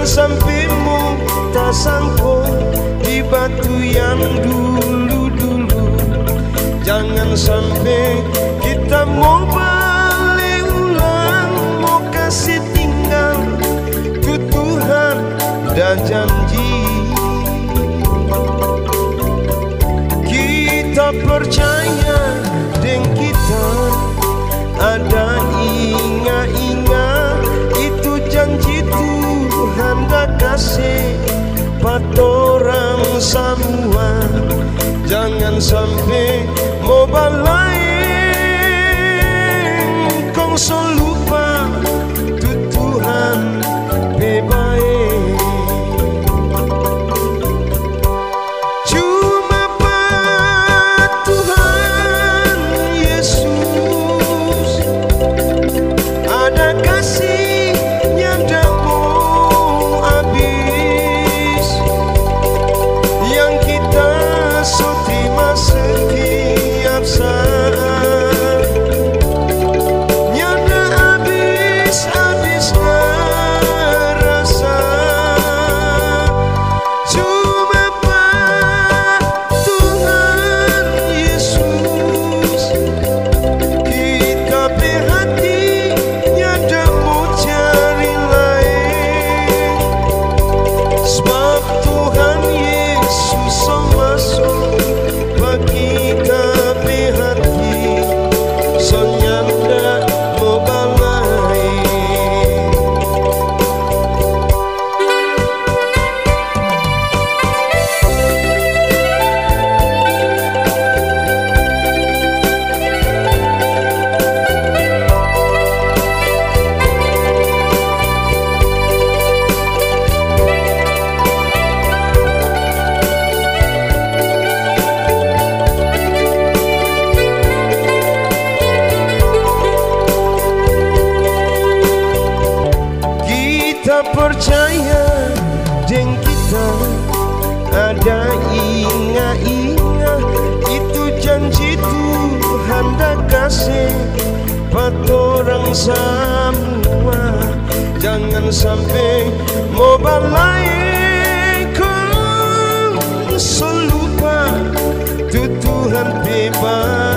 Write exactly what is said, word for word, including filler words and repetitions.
Jangan sampai mu tak sangkut di batu yang dulu-dulu. Jangan sampai kita mau balik ulang, mau kasih tinggal ku Tuhan dan janji. Kita percaya dengan kita ada ingat-ingat itu janji Tuhan dah kasih pat orang semua. Jangan sampai mau balain kong so lupa tu Tuhan bebaik. Cuma Pak Tuhan Yesus ada kasihnya dah mau habis, yang kita so terima setiap saat. Nyata habis-habis rasa. Cuma Pak Tuhan Yesus kita berhati nyata mau cari lain, sebab Tuhan Yesus so masuk bagi kami hati, so nyanda mau balai. Kita percaya dengan kita ada ingat-ingat itu janji Tuhan dah kasih pat orang semua. Jangan sampai mau balai kau so lupa tu Tuhan bebas.